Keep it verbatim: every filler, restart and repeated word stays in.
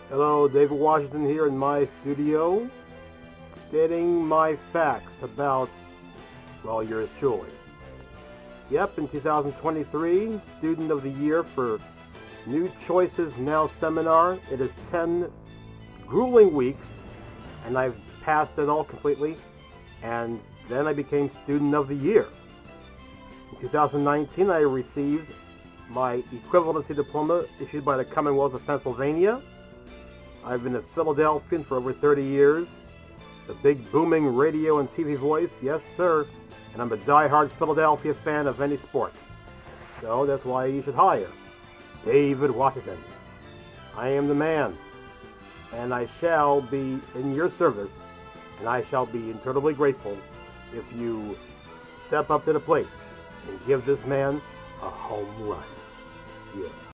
Hello, David Washington here in my studio, stating my facts about, well, yours truly. Yep, in two thousand twenty-three, Student of the Year for New Choices Now seminar. It is ten grueling weeks, and I've passed it all completely, and then I became Student of the Year. In two thousand nineteen, I received my equivalency diploma issued by the Commonwealth of Pennsylvania. I've been a Philadelphian for over thirty years, the big booming radio and T V voice, yes sir, and I'm a die-hard Philadelphia fan of any sport. So that's why you should hire David Washington. I am the man, and I shall be in your service, and I shall be eternally grateful if you step up to the plate and give this man a home run. Yeah.